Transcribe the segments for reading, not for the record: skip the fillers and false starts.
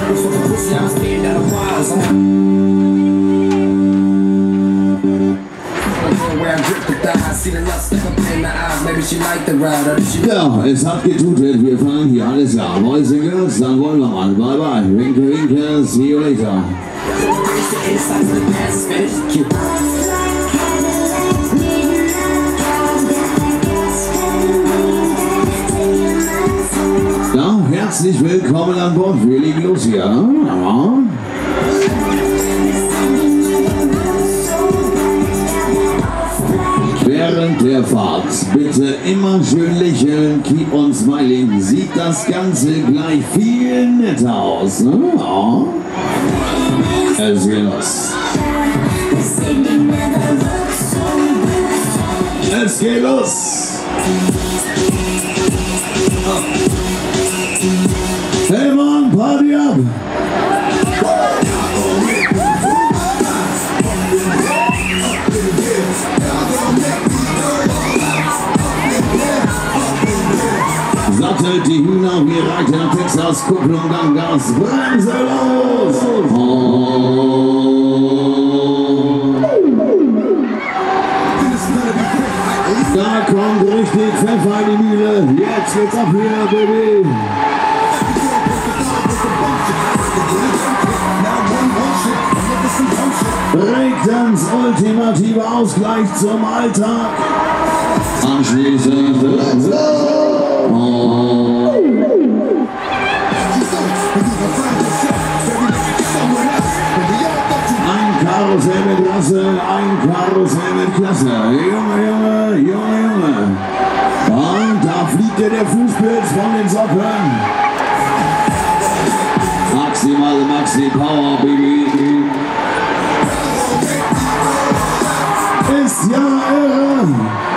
Ja, es hat getutet, wir fahren hier, alles klar. Mäuse Girls, dann wollen wir mal. Bye bye. Winke, winke, see you later. Ja, herzlich willkommen an Bord. Wir legen los hier. Ja. Während der Fahrt bitte immer schön lächeln, keep on smiling, sieht das Ganze gleich viel netter aus. Ne? Ja. Es geht los. Es geht los. Hey Mann, Party ab! Sattelt die Hühner, wir reiten nach Texas, Kupplung, Gang, Gas, Bremse los! Da kommt richtig Pfeffer in die Mühle, jetzt geht's ab hier, Baby! Breakdance, ultimativer Ausgleich zum Alltag. Anschließend ein Karussell mit Klasse, ein Karussell mit Klasse. Junge, Junge, Junge, Junge. Und da fliegt der Fußpilz von den Socken. Maximale Maxi Power, Baby. Ist ja irre.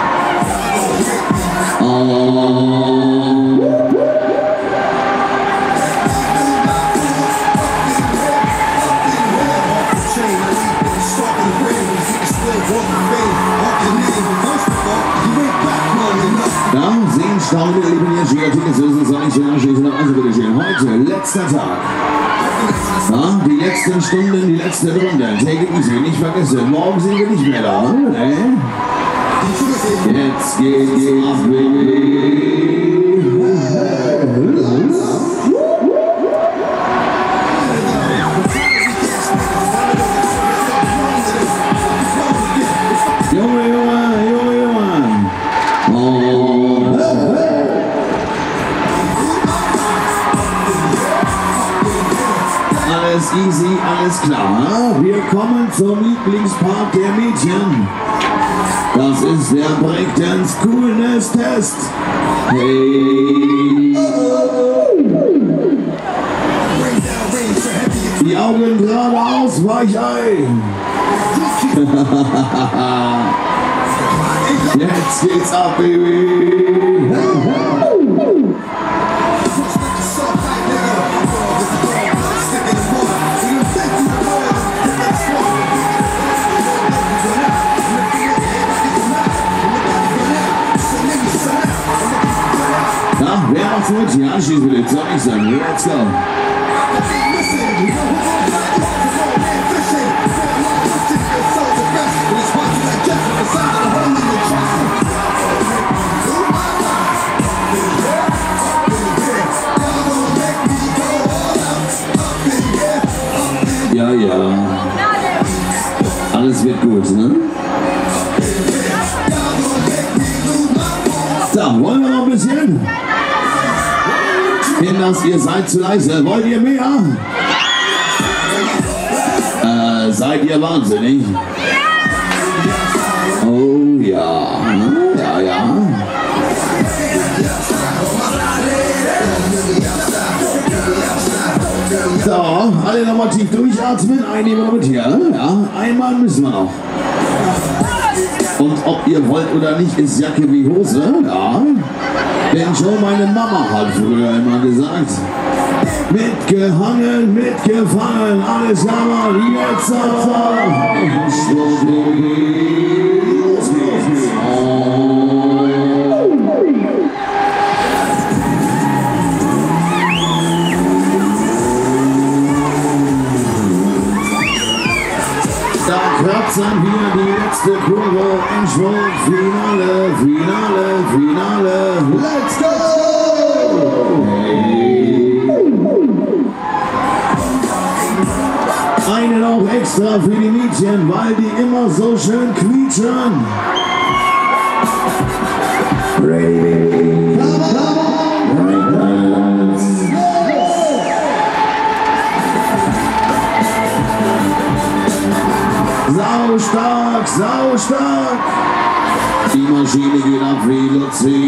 Ja, sehen, staunen, lieben hier, Giga-Tickets, so ist es eigentlich, also bitte schön. Heute, letzter Tag. Ja, die letzten Stunden, die letzte Runde. Take it easy, nicht vergessen, morgen sind wir nicht mehr da. Ne? Jetzt geht's ab, Baby. Junge, Junge, Junge, Junge. Oh. Alles easy, alles klar. Wir kommen zum Lieblingspart der Mädchen. Das ist der Breakdance Coolness Test. Hey. Die Augen geradeaus, Weichei. Jetzt geht's ab, Baby. Ja, wer macht's mit? Hier anschließen bitte. Soll ich sagen? Let's go. Ja, ja. Alles wird gut, ne? So, wollen wir noch ein bisschen? Kinders, ihr seid zu leise. Wollt ihr mehr? Seid ihr wahnsinnig? Oh ja. Ja, ja. So, alle nochmal tief durchatmen. Einnehmen wir mit hier. Ja, einmal müssen wir noch. Und ob ihr wollt oder nicht, ist Jacke wie Hose. Ja. Denn schon meine Mama hat früher immer gesagt, mitgehangen, mitgefangen, alles klar, jetzt kratzen wir die letzte Kurve im Schwung. Finale, Finale, Finale. Let's go! Hey. Eine noch extra für die Mädchen, weil die immer so schön quietschen. Ready. Sau stark, sau stark. Die Maschine geht ab wie Luzi.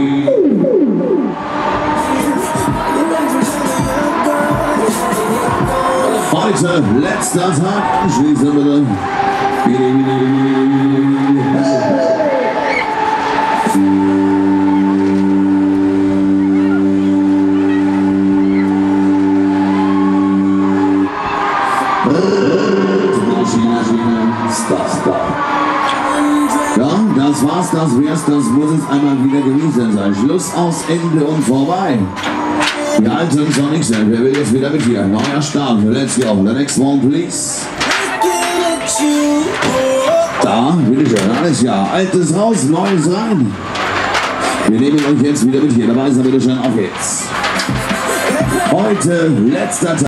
Heute letzter Tag. Schließen bitte. Ja, das war's, das wär's, das muss es einmal wieder gewesen sein. Schluss, aus, Ende und vorbei. Wir halten uns noch nichts, wer will jetzt wieder mit hier? Neuer Start, let's go. The next one, please. Da, bitteschön, alles ja. Altes raus, Neues rein. Wir nehmen euch jetzt wieder mit hier. Dabei ist er, bitteschön, auf geht's. Heute letzter Tag.